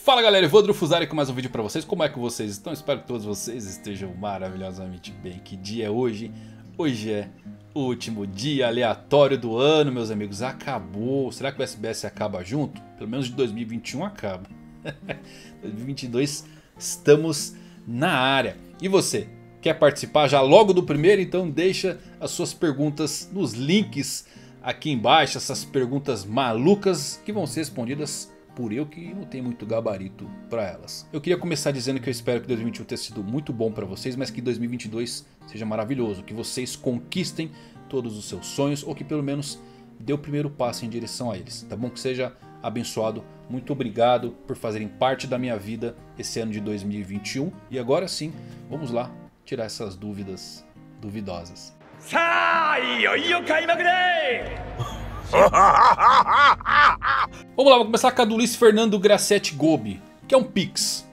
Fala galera, Evandro Fusari com mais um vídeo pra vocês. Como é que vocês estão? Espero que todos vocês estejam maravilhosamente bem. Que dia é hoje? Hoje é o último dia aleatório do ano, meus amigos. Acabou. Será que o SBS acaba junto? Pelo menos de 2021 acaba. 2022 estamos na área. E você? Quer participar já logo do primeiro? Então deixa as suas perguntas nos links aqui embaixo. Essas perguntas malucas que vão ser respondidas por eu, que não tenho muito gabarito para elas. Eu queria começar dizendo que eu espero que 2021 tenha sido muito bom para vocês, mas que 2022 seja maravilhoso. Que vocês conquistem todos os seus sonhos, ou que pelo menos dê o primeiro passo em direção a eles. Tá bom? Que seja abençoado. Muito obrigado por fazerem parte da minha vida esse ano de 2021. E agora sim, vamos lá tirar essas dúvidas duvidosas. Vamos lá, vou começar com a do Luiz Fernando Grassetti Gobi, que é um Pix.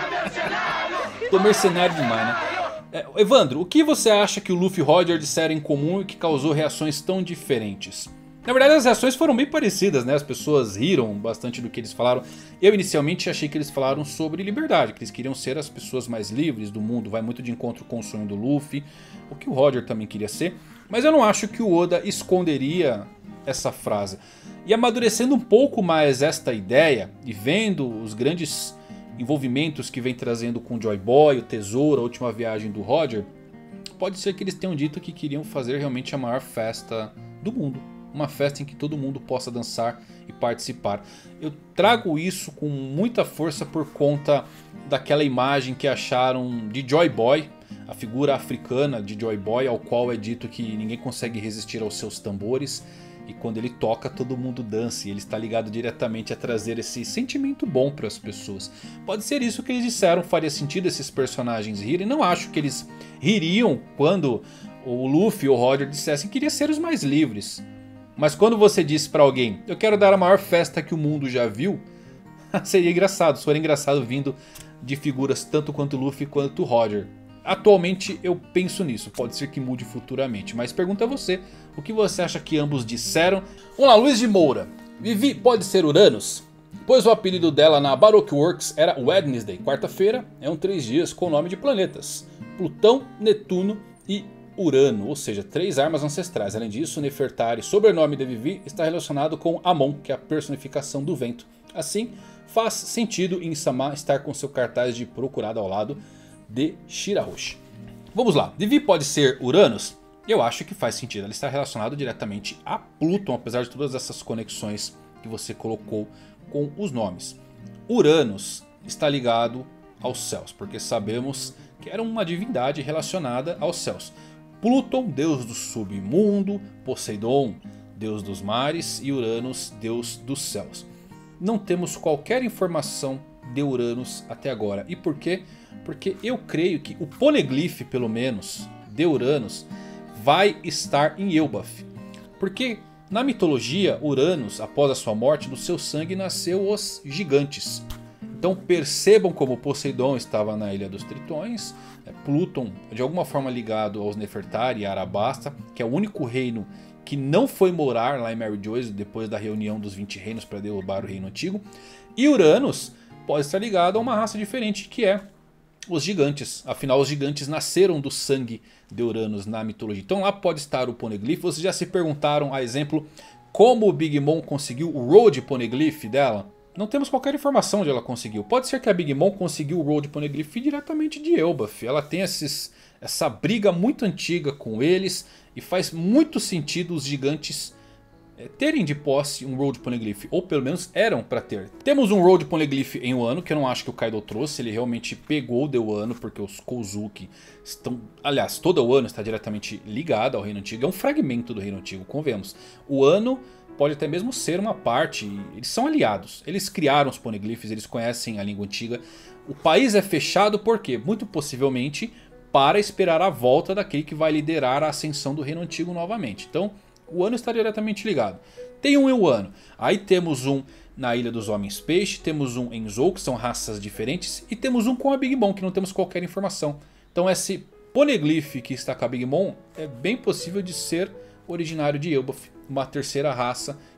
Tô mercenário demais, né? Evandro, o que você acha que o Luffy e o Roger disseram em comum e que causou reações tão diferentes? Na verdade as reações foram bem parecidas, né? As pessoas riram bastante do que eles falaram. Eu inicialmente achei que eles falaram sobre liberdade, que eles queriam ser as pessoas mais livres do mundo. Vai muito de encontro com o sonho do Luffy, o que o Roger também queria ser. Mas eu não acho que o Oda esconderia essa frase. E amadurecendo um pouco mais esta ideia e vendo os grandes envolvimentos que vem trazendo com o Joy Boy, o Tesouro, a última viagem do Roger, pode ser que eles tenham dito que queriam fazer realmente a maior festa do mundo. Uma festa em que todo mundo possa dançar e participar. Eu trago isso com muita força por conta daquela imagem que acharam de Joy Boy, a figura africana de Joy Boy, ao qual é dito que ninguém consegue resistir aos seus tambores. E quando ele toca, todo mundo dança. E ele está ligado diretamente a trazer esse sentimento bom para as pessoas. Pode ser isso que eles disseram. Faria sentido esses personagens rirem. Não acho que eles ririam quando o Luffy ou o Roger dissessem que queria ser os mais livres. Mas quando você disse para alguém: eu quero dar a maior festa que o mundo já viu, seria engraçado. Seria engraçado vindo de figuras tanto quanto o Luffy quanto o Roger. Atualmente eu penso nisso, pode ser que mude futuramente, mas pergunta a você, o que você acha que ambos disseram? Vamos lá, Luiz de Moura. Vivi pode ser Uranus? Pois o apelido dela na Baroque Works era Wednesday, quarta-feira, é 3 dias com o nome de planetas. Plutão, Netuno e Urano, ou seja, 3 armas ancestrais. Além disso, Nefertari, sobrenome de Vivi, está relacionado com Amon, que é a personificação do vento. Assim, faz sentido Insama estar com seu cartaz de procurado ao lado de Shirahoshi. Vamos lá, Vivi pode ser Uranus? Eu acho que faz sentido, ela está relacionada diretamente a Pluton, apesar de todas essas conexões que você colocou com os nomes. Uranus está ligado aos céus, porque sabemos que era uma divindade relacionada aos céus. Pluton, deus do submundo, Poseidon, deus dos mares e Uranus, deus dos céus. Não temos qualquer informação de Uranus até agora. E por quê? Porque eu creio que o Poneglyph, pelo menos, de Uranus vai estar em Elbaf. Porque na mitologia, Uranus, após a sua morte, do seu sangue nasceu os gigantes. Então percebam como Poseidon estava na Ilha dos Tritões. Pluton, de alguma forma ligado aos Nefertari e Arabasta, que é o único reino que não foi morar lá em Mary Joyce depois da reunião dos 20 reinos para derrubar o reino antigo. E Uranus pode estar ligado a uma raça diferente, que é os gigantes. Afinal, os gigantes nasceram do sangue de Uranus na mitologia. Então lá pode estar o Poneglyph. Vocês já se perguntaram, a exemplo, como o Big Mom conseguiu o Road Poneglyph dela? Não temos qualquer informação de ela conseguiu. Pode ser que a Big Mom conseguiu o Road Poneglyph diretamente de Elbaf. Ela tem essa briga muito antiga com eles. E faz muito sentido os gigantes terem de posse um Road Poneglyph, ou pelo menos eram para ter. Temos um Road Poneglyph em Wano, que eu não acho que o Kaido trouxe. Ele realmente pegou de Wano, porque os Kozuki estão... Aliás, toda Wano está diretamente ligada ao Reino Antigo. É um fragmento do Reino Antigo, convenhamos. O Wano pode até mesmo ser uma parte, eles são aliados. Eles criaram os Poneglyphs, eles conhecem a língua antiga. O país é fechado por quê? Muito possivelmente para esperar a volta daquele que vai liderar a ascensão do Reino Antigo novamente. Então o Wano está diretamente ligado. Tem um em Wano. Aí temos um na Ilha dos Homens Peixe. Temos um em Zou, que são raças diferentes. E temos um com a Big Mom, que não temos qualquer informação. Então esse Poneglyph que está com a Big Mom é bem possível de ser originário de Elbaf. Uma terceira raça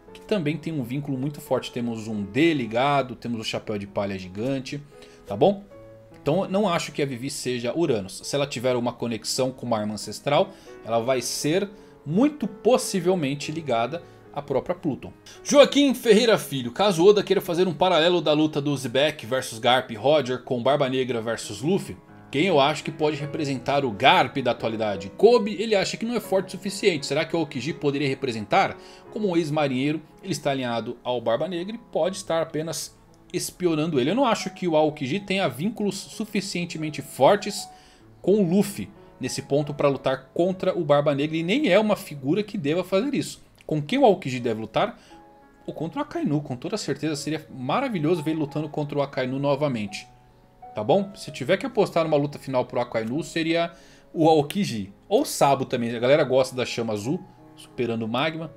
que também tem um vínculo muito forte. Temos um D ligado, temos o chapéu de palha gigante, tá bom? Então não acho que a Vivi seja Uranus. Se ela tiver uma conexão com uma arma ancestral, ela vai ser muito possivelmente ligada à própria Pluton. Joaquim Ferreira Filho. Caso Oda queira fazer um paralelo da luta do Zebek versus Garp e Roger com Barba Negra versus Luffy, quem eu acho que pode representar o Garp da atualidade? Kobe, ele acha que não é forte o suficiente. Será que o Aokiji poderia representar? Como um ex-marinheiro, ele está alinhado ao Barba Negra e pode estar apenas espionando ele. Eu não acho que o Aokiji tenha vínculos suficientemente fortes com o Luffy nesse ponto para lutar contra o Barba Negra. E nem é uma figura que deva fazer isso. Com quem o Aokiji deve lutar? Ou contra o Akainu, com toda certeza. Seria maravilhoso ver ele lutando contra o Akainu novamente. Tá bom? Se tiver que apostar numa luta final pro Akainu, seria o Aokiji. Ou o Sabo também. A galera gosta da chama azul, superando o magma.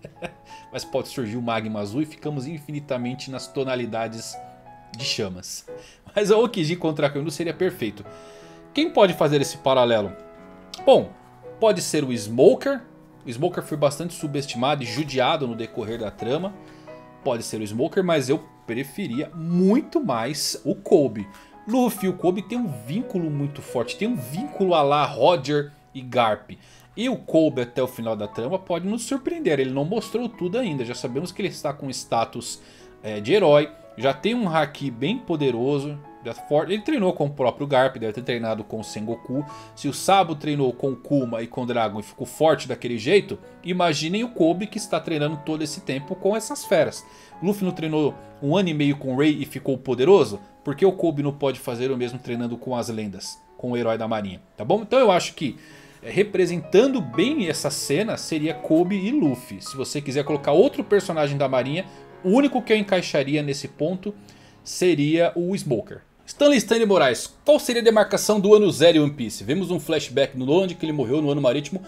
Mas pode surgir o magma azul e ficamos infinitamente nas tonalidades de chamas. Mas o Aokiji contra o Akainu seria perfeito. Quem pode fazer esse paralelo? Bom, pode ser o Smoker. O Smoker foi bastante subestimado e judiado no decorrer da trama. Pode ser o Smoker, mas eu preferia muito mais o Kobe. Luffy e o Kobe tem um vínculo muito forte. Tem um vínculo a la Roger e Garp. E o Kobe até o final da trama pode nos surpreender. Ele não mostrou tudo ainda. Já sabemos que ele está com status de herói. Já tem um haki bem poderoso. Ele treinou com o próprio Garp. Deve ter treinado com o Sengoku. Se o Sabo treinou com o Kuma e com o Dragon e ficou forte daquele jeito, imaginem o Kobe que está treinando todo esse tempo com essas feras. Luffy não treinou 1 ano e meio com o Ray e ficou poderoso? Por que o Kobe não pode fazer o mesmo treinando com as lendas? Com o herói da marinha, tá bom? Então eu acho que representando bem essa cena seria Kobe e Luffy. Se você quiser colocar outro personagem da marinha, o único que eu encaixaria nesse ponto seria o Smoker. Stanley Moraes, qual seria a demarcação do ano 0 em One Piece? Vemos um flashback no onde que ele morreu no ano marítimo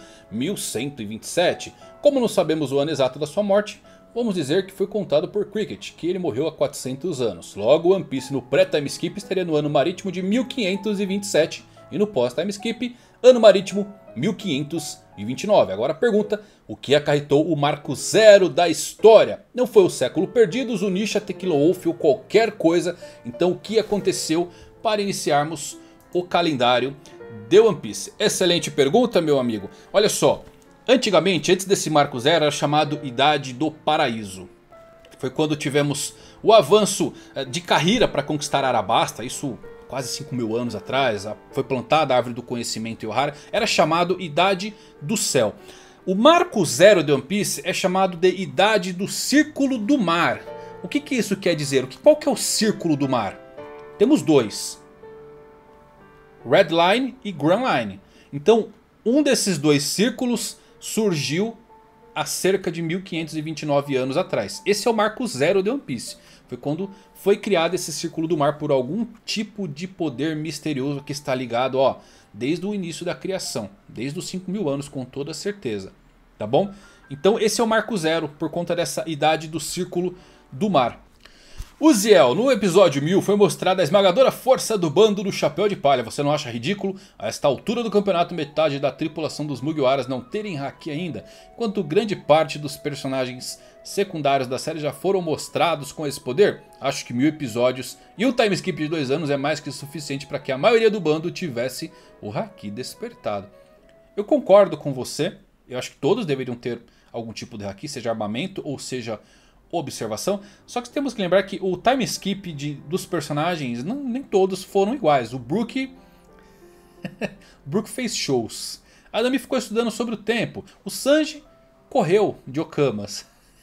1127. Como não sabemos o ano exato da sua morte, vamos dizer que foi contado por Cricket, que ele morreu há 400 anos. Logo, One Piece no pré-time skip estaria no ano marítimo de 1527 e no pós-time skip, ano marítimo 1529. Agora a pergunta, o que acarretou o marco 0 da história? Não foi o século perdido, Zunisha, Tequila Wolf ou qualquer coisa. Então o que aconteceu para iniciarmos o calendário de One Piece? Excelente pergunta, meu amigo. Olha só, antigamente, antes desse marco 0, era chamado Idade do Paraíso. Foi quando tivemos o avanço de Kahira para conquistar Arabasta, isso quase 5.000 anos atrás. Foi plantada a árvore do conhecimento em Ohara. Era chamado Idade do Céu. O marco 0 de One Piece é chamado de Idade do Círculo do Mar. O que isso quer dizer? Qual que é o Círculo do Mar? Temos dois: Red Line e Grand Line. Então um desses dois círculos surgiu há cerca de 1529 anos atrás. Esse é o marco 0 de One Piece. Foi quando foi criado esse Círculo do Mar por algum tipo de poder misterioso que está ligado, ó, desde o início da criação. Desde os 5.000 anos, com toda certeza. Tá bom? Então esse é o marco 0 por conta dessa idade do Círculo do Mar. Uziel, no episódio 1000 foi mostrada a esmagadora força do bando do Chapéu de Palha. Você não acha ridículo? A esta altura do campeonato, metade da tripulação dos Mugiwaras não terem haki ainda, enquanto grande parte dos personagens secundários da série já foram mostrados com esse poder? Acho que 1000 episódios e um time skip de 2 anos é mais que suficiente para que a maioria do bando tivesse o haki despertado. Eu concordo com você. Eu acho que todos deveriam ter algum tipo de haki, seja armamento ou seja observação. Só que temos que lembrar que o time skip dos personagens nem todos foram iguais. O Brook fez shows. A Nami ficou estudando sobre o tempo. O Sanji correu de Okamas.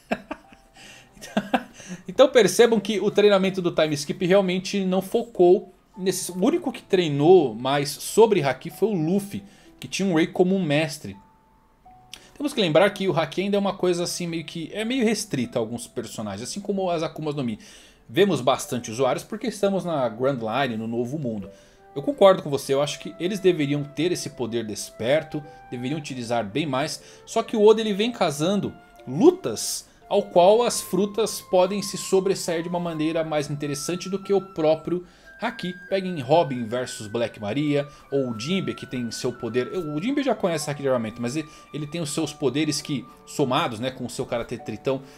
Então percebam que o treinamento do time skip realmente não focou nesse. O único que treinou mais sobre haki foi o Luffy, que tinha um Ray como um mestre. Temos que lembrar que o haki ainda é uma coisa assim meio restrita a alguns personagens, assim como as Akumas no Mi. Vemos bastante usuários porque estamos na Grand Line, no Novo Mundo. Eu concordo com você, eu acho que eles deveriam ter esse poder desperto, deveriam utilizar bem mais. Só que o Oda ele vem casando lutas ao qual as frutas podem se sobressair de uma maneira mais interessante do que o próprio haki. Peguem Robin versus Black Maria, ou o Jinbe que tem seu poder. O Jinbe já conhece haki de armamento, mas ele tem os seus poderes que somados, né, com o seu Karate Tritão,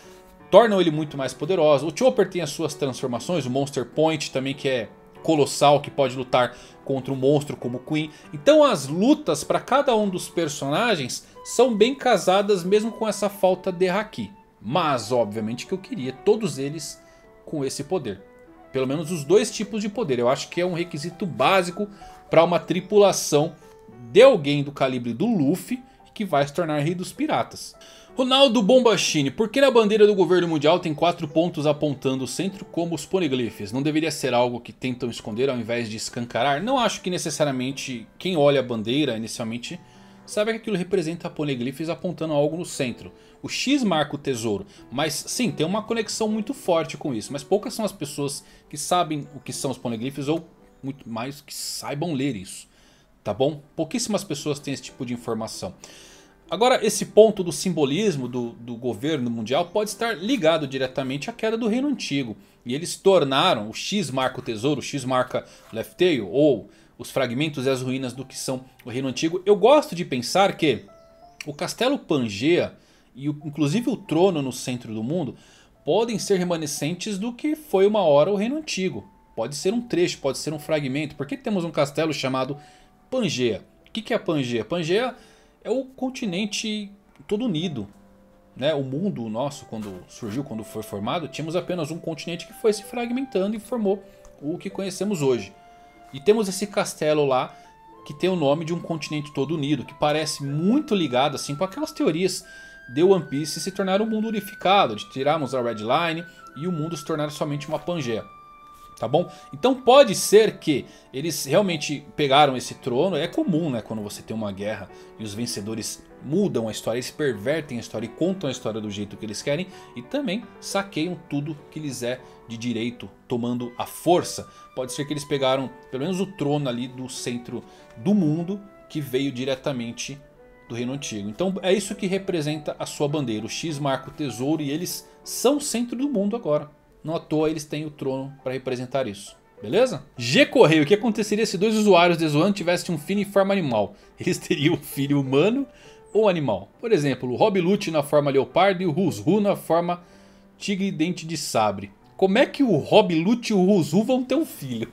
tornam ele muito mais poderoso. O Chopper tem as suas transformações, o Monster Point também, que é colossal, que pode lutar contra um monstro como o Queen. Então as lutas para cada um dos personagens são bem casadas, mesmo com essa falta de Haki. Mas obviamente que eu queria todos eles com esse poder. Pelo menos os dois tipos de poder. Eu acho que é um requisito básico para uma tripulação de alguém do calibre do Luffy, que vai se tornar rei dos piratas. Ronaldo Bombachini, por que na bandeira do governo mundial tem 4 pontos apontando o centro como os poneglyphs? Não deveria ser algo que tentam esconder ao invés de escancarar? Não acho que necessariamente quem olha a bandeira inicialmente sabe que aquilo representa poneglyphs apontando algo no centro. O X marca o tesouro, mas sim, tem uma conexão muito forte com isso. Mas poucas são as pessoas que sabem o que são os poneglyphs ou muito mais que saibam ler isso. Tá bom? Pouquíssimas pessoas têm esse tipo de informação. Agora, esse ponto do simbolismo do governo mundial pode estar ligado diretamente à queda do reino antigo. E eles tornaram o X marca o tesouro, o X marca Left Tail, ou os fragmentos e as ruínas do que são o reino antigo. Eu gosto de pensar que o castelo Pangaea e inclusive o trono no centro do mundo podem ser remanescentes do que foi uma hora o reino antigo. Pode ser um trecho, pode ser um fragmento. Por que temos um castelo chamado Pangaea? O que é a Pangaea? Pangaea é o continente todo unido, né? O mundo nosso, quando surgiu, quando foi formado, tínhamos apenas um continente que foi se fragmentando e formou o que conhecemos hoje. E temos esse castelo lá que tem o nome de um continente todo unido, que parece muito ligado assim com aquelas teorias de One Piece se tornar um mundo unificado, de tirarmos a Red Line e o mundo se tornar somente uma Pangaea. Tá bom? Então pode ser que eles realmente pegaram esse trono. É comum, né, quando você tem uma guerra e os vencedores mudam a história, eles pervertem a história e contam a história do jeito que eles querem. E também saqueiam tudo que lhes é de direito, tomando a força. Pode ser que eles pegaram pelo menos o trono ali do centro do mundo, que veio diretamente do reino antigo. Então é isso que representa a sua bandeira. O X marca o tesouro e eles são o centro do mundo agora. Não à toa eles têm o trono para representar isso. Beleza? G Correio, o que aconteceria se dois usuários de Zoan tivessem um filho em forma animal? Eles teriam um filho humano ou animal? Por exemplo, o Rob Lute na forma leopardo e o Ruzhu na forma tigre dente de sabre. Como é que o Rob Lute e o Ruzhu vão ter um filho?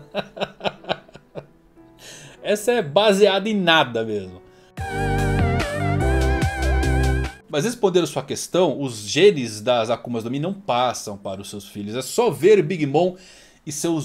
Essa é baseada em nada mesmo. Mas respondendo sua questão, os genes das Akumas no Mi não passam para os seus filhos. É só ver Big Mom e seus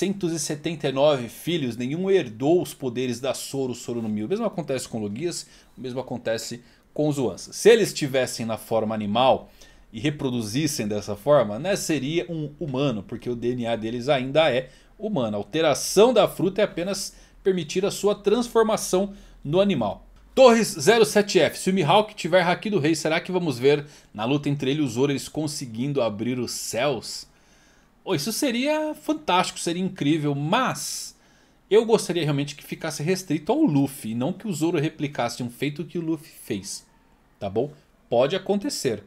879 filhos. Nenhum herdou os poderes da Zoro no Mi. O mesmo acontece com Logias, o mesmo acontece com os Zoans. Se eles estivessem na forma animal e reproduzissem dessa forma, né, seria um humano, porque o DNA deles ainda é humano. A alteração da fruta é apenas permitir a sua transformação no animal. Torres 07F, se o Mihawk tiver Haki do Rei, será que vamos ver na luta entre ele e o Zoro eles conseguindo abrir os céus? Oh, isso seria fantástico, seria incrível, mas eu gostaria realmente que ficasse restrito ao Luffy, e não que o Zoro replicasse um feito que o Luffy fez, tá bom? Pode acontecer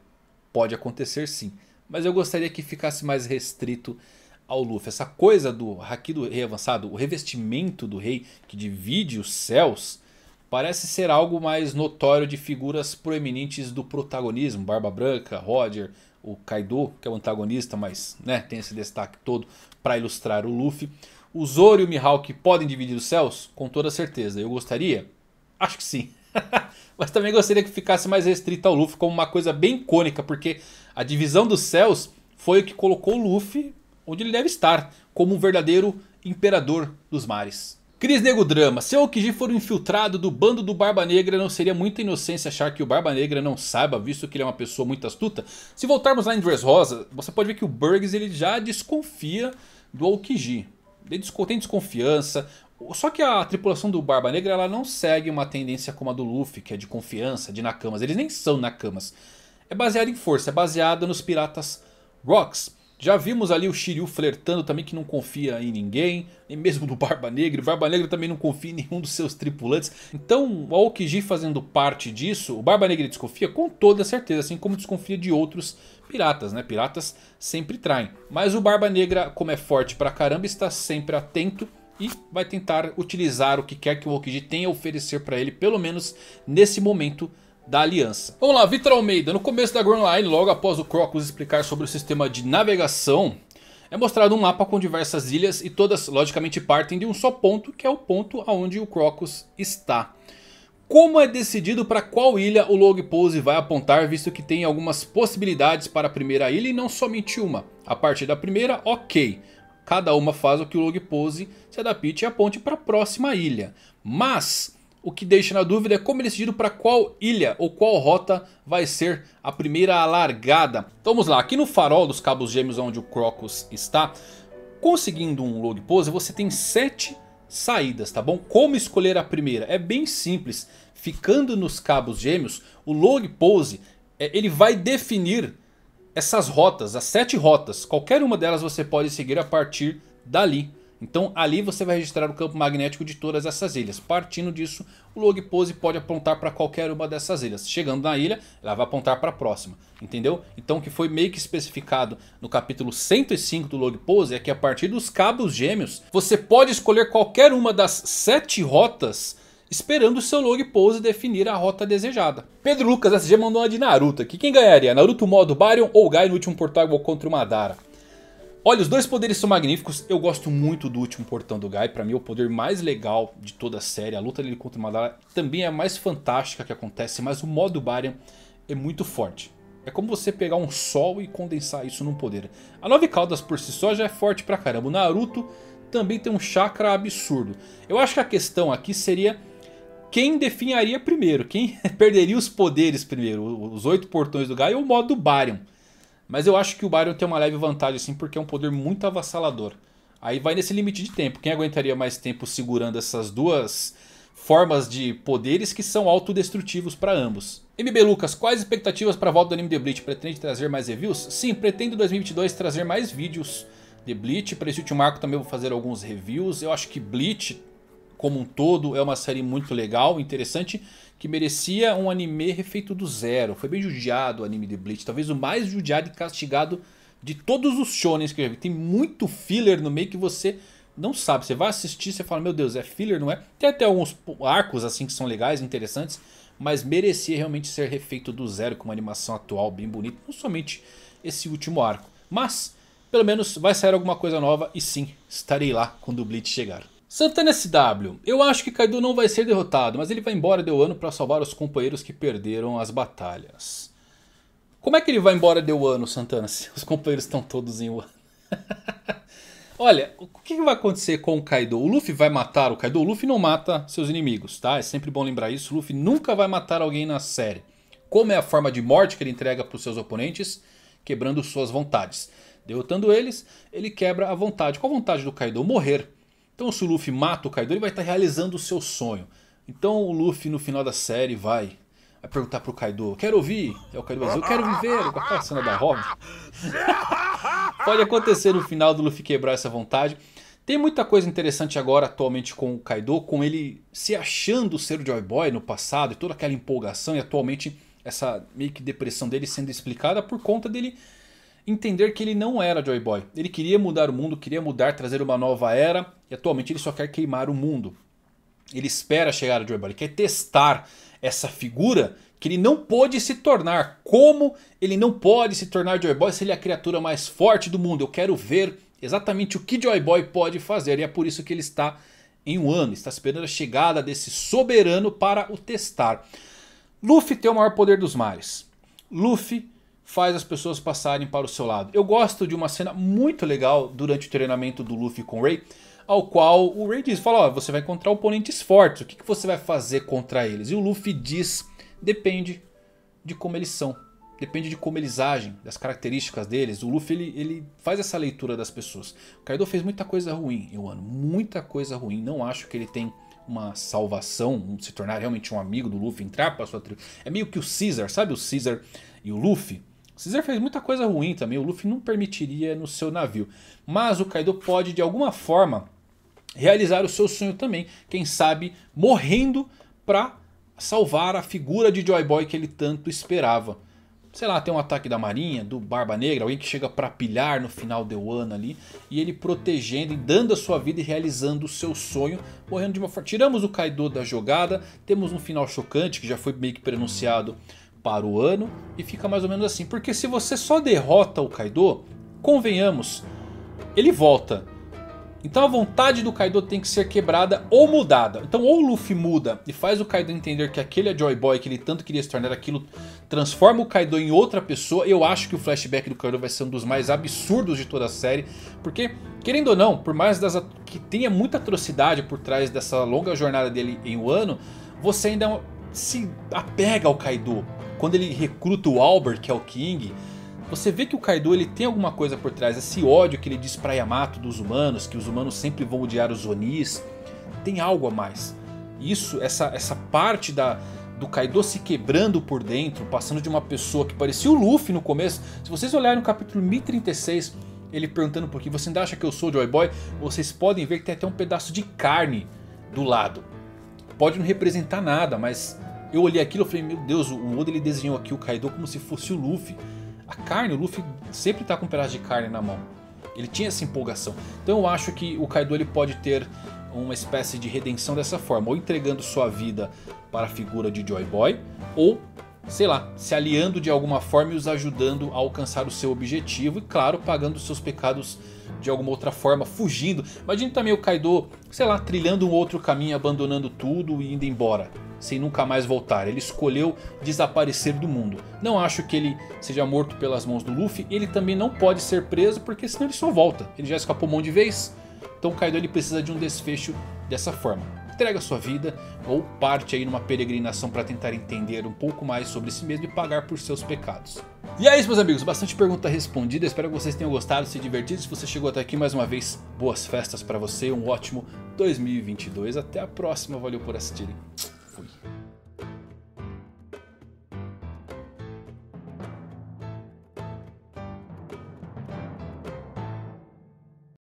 sim, mas eu gostaria que ficasse mais restrito ao Luffy. Essa coisa do Haki do Rei avançado, o revestimento do rei que divide os céus, parece ser algo mais notório de figuras proeminentes do protagonismo. Barba Branca, Roger, o Kaido, que é o antagonista, mas né, tem esse destaque todo para ilustrar o Luffy. O Zoro e o Mihawk podem dividir os céus? Com toda certeza. Eu gostaria? Acho que sim. Mas também gostaria que ficasse mais restrito ao Luffy como uma coisa bem icônica, porque a divisão dos céus foi o que colocou o Luffy onde ele deve estar, como um verdadeiro imperador dos mares. Cris Nego Drama, se o Aokiji for um infiltrado do bando do Barba Negra, não seria muita inocência achar que o Barba Negra não saiba, visto que ele é uma pessoa muito astuta? Se voltarmos lá em Dressrosa, você pode ver que o Burgs ele já desconfia do Aokiji. Ele tem desconfiança, só que a tripulação do Barba Negra ela não segue uma tendência como a do Luffy, que é de confiança, de Nakamas. Eles nem são Nakamas. É baseado em força, é baseado nos piratas Rocks. Já vimos ali o Shiryu flertando também, que não confia em ninguém, nem mesmo no Barba Negra. O Barba Negra também não confia em nenhum dos seus tripulantes. Então o Aokiji fazendo parte disso, o Barba Negra desconfia com toda certeza, assim como desconfia de outros piratas, né? Piratas sempre traem. Mas o Barba Negra, como é forte pra caramba, está sempre atento e vai tentar utilizar o que quer que o Aokiji tenha a oferecer pra ele, pelo menos nesse momento da aliança. Vamos lá, Vitor Almeida. No começo da Grand Line, logo após o Crocus explicar sobre o sistema de navegação, é mostrado um mapa com diversas ilhas e todas logicamente partem de um só ponto, que é o ponto onde o Crocus está. Como é decidido para qual ilha o Log Pose vai apontar, visto que tem algumas possibilidades para a primeira ilha e não somente uma. A partir da primeira, ok. Cada uma faz o que o Log Pose se adapte e aponte para a próxima ilha. Mas o que deixa na dúvida é como é decidido para qual ilha ou qual rota vai ser a primeira alargada. Então vamos lá, aqui no farol dos Cabos Gêmeos onde o Crocus está, conseguindo um Log Pose você tem 7 saídas, tá bom? Como escolher a primeira? É bem simples. Ficando nos Cabos Gêmeos, o Log Pose ele vai definir essas rotas, as 7 rotas. Qualquer uma delas você pode seguir a partir dali. Então ali você vai registrar o campo magnético de todas essas ilhas. Partindo disso, o Log Pose pode apontar para qualquer uma dessas ilhas. Chegando na ilha, ela vai apontar para a próxima. Entendeu? Então o que foi meio que especificado no capítulo 105 do Log Pose é que a partir dos Cabos Gêmeos, você pode escolher qualquer uma das 7 rotas, esperando o seu Log Pose definir a rota desejada. Pedro Lucas SG mandou uma de Naruto aqui. Quem ganharia? Naruto modo Baryon ou Gai no último portal contra o Madara? Olha, os dois poderes são magníficos. Eu gosto muito do último portão do Gai. Pra mim é o poder mais legal de toda a série. A luta dele contra o Madara também é a mais fantástica que acontece. Mas o modo Baryon é muito forte. É como você pegar um sol e condensar isso num poder. A 9 caudas por si só já é forte pra caramba. O Naruto também tem um chakra absurdo. Eu acho que a questão aqui seria quem definharia primeiro. Quem perderia os poderes primeiro. Os 8 portões do Gai ou o modo Baryon. Mas eu acho que o Baryon tem uma leve vantagem sim, porque é um poder muito avassalador. Aí vai nesse limite de tempo. Quem aguentaria mais tempo segurando essas duas formas de poderes que são autodestrutivos para ambos? MB Lucas, quais expectativas para a volta do anime de Bleach? Pretende trazer mais reviews? Sim, pretendo em 2022 trazer mais vídeos de Bleach. Para esse último arco também vou fazer alguns reviews. Eu acho que Bleach como um todo é uma série muito legal, interessante, que merecia um anime refeito do zero. Foi bem judiado o anime de Bleach, talvez o mais judiado e castigado de todos os shonens que eu já vi. Tem muito filler no meio que você não sabe. Você vai assistir e você fala, meu Deus, é filler, não é? Tem até alguns arcos assim que são legais, interessantes, mas merecia realmente ser refeito do zero com uma animação atual bem bonita. Não somente esse último arco, mas pelo menos vai sair alguma coisa nova e sim, estarei lá quando o Bleach chegar. Santana SW, eu acho que Kaido não vai ser derrotado, mas ele vai embora de Wano para salvar os companheiros que perderam as batalhas. Como é que ele vai embora de Wano, Santana, se os companheiros estão todos em Wano? Olha, o que vai acontecer com o Kaido? O Luffy vai matar o Kaido? O Luffy não mata seus inimigos, tá? É sempre bom lembrar isso. O Luffy nunca vai matar alguém na série. Como é a forma de morte que ele entrega para os seus oponentes? Quebrando suas vontades. Derrotando eles, ele quebra a vontade. Qual a vontade do Kaido? Morrer. Então se o Luffy mata o Kaido, ele vai estar realizando o seu sonho. Então o Luffy no final da série vai perguntar pro Kaido, quero ouvir? É o Kaido vai dizer, eu quero viver, com aquela cena da Robin. Pode acontecer no final do Luffy quebrar essa vontade. Tem muita coisa interessante agora atualmente com o Kaido, com ele se achando ser o Joy Boy no passado e toda aquela empolgação, e atualmente essa meio que depressão dele sendo explicada por conta dele entender que ele não era Joy Boy. Ele queria mudar o mundo, queria mudar, trazer uma nova era, e atualmente ele só quer queimar o mundo. Ele espera chegar a Joy Boy, ele quer testar essa figura que ele não pôde se tornar. Como ele não pode se tornar Joy Boy se ele é a criatura mais forte do mundo? Eu quero ver exatamente o que Joy Boy pode fazer, e é por isso que ele está em Wano, está esperando a chegada desse soberano para o testar. Luffy tem o maior poder dos mares. Luffy faz as pessoas passarem para o seu lado. Eu gosto de uma cena muito legal durante o treinamento do Luffy com o Ray, ao qual o Ray diz, fala, ó, você vai encontrar oponentes fortes, o que você vai fazer contra eles? E o Luffy diz, depende de como eles são, depende de como eles agem, das características deles. O Luffy ele faz essa leitura das pessoas. O Kaido fez muita coisa ruim em Wano, muita coisa ruim, não acho que ele tem uma salvação, se tornar realmente um amigo do Luffy, entrar para sua tribo. É meio que o Caesar, sabe o Caesar e o Luffy? O Caesar fez muita coisa ruim também, o Luffy não permitiria no seu navio. Mas o Kaido pode de alguma forma realizar o seu sonho também. Quem sabe morrendo para salvar a figura de Joy Boy que ele tanto esperava. sei lá, tem um ataque da marinha, do Barba Negra, alguém que chega pra pilhar no final do ano ali. E ele protegendo e dando a sua vida e realizando o seu sonho, morrendo de uma forma. Tiramos o Kaido da jogada, temos um final chocante que já foi meio que pronunciado para o ano. E fica mais ou menos assim, porque se você só derrota o Kaido, convenhamos, ele volta. Então a vontade do Kaido tem que ser quebrada ou mudada. Então ou o Luffy muda e faz o Kaido entender que aquele é Joy Boy, que ele tanto queria se tornar aquilo, transforma o Kaido em outra pessoa. Eu acho que o flashback do Kaido vai ser um dos mais absurdos de toda a série. Porque, querendo ou não, por mais que tenha muita atrocidade por trás dessa longa jornada dele em Wano, você ainda se apega ao Kaido. Quando ele recruta o Albert, que é o King, você vê que o Kaido ele tem alguma coisa por trás. Esse ódio que ele diz pra Yamato dos humanos, que os humanos sempre vão odiar os Onis, tem algo a mais. Isso, essa parte do Kaido se quebrando por dentro, passando de uma pessoa que parecia o Luffy no começo. Se vocês olharem no capítulo 1036, ele perguntando por que você ainda acha que eu sou o Joy Boy, vocês podem ver que tem até um pedaço de carne do lado. Pode não representar nada, mas eu olhei aquilo e falei, meu Deus, o Oda ele desenhou aqui o Kaido como se fosse o Luffy. A carne, o Luffy sempre tá com um pedaço de carne na mão. Ele tinha essa empolgação. Então eu acho que o Kaido ele pode ter uma espécie de redenção dessa forma. Ou entregando sua vida para a figura de Joy Boy. Ou, sei lá, se aliando de alguma forma e os ajudando a alcançar o seu objetivo. E claro, pagando os seus pecados de alguma outra forma, fugindo. Imagine também o Kaido, sei lá, trilhando um outro caminho, abandonando tudo e indo embora. Sem nunca mais voltar. Ele escolheu desaparecer do mundo. Não acho que ele seja morto pelas mãos do Luffy. Ele também não pode ser preso, porque senão ele só volta. Ele já escapou mão de vez. Então o Kaido ele precisa de um desfecho dessa forma. Entrega sua vida ou parte aí numa peregrinação para tentar entender um pouco mais sobre si mesmo e pagar por seus pecados. E é isso, meus amigos, bastante pergunta respondida. Espero que vocês tenham gostado, se divertido. Se você chegou até aqui, mais uma vez, boas festas para você. Um ótimo 2022. Até a próxima, valeu por assistirem.